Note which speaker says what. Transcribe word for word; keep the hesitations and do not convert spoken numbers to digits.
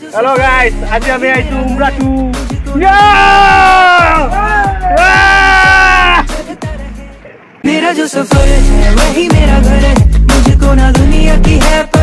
Speaker 1: Hello guys, आज আমি আইছো উমরাটু।
Speaker 2: मेरा जो सफर है वही मेरा घर है, मुझको ना दुनिया की है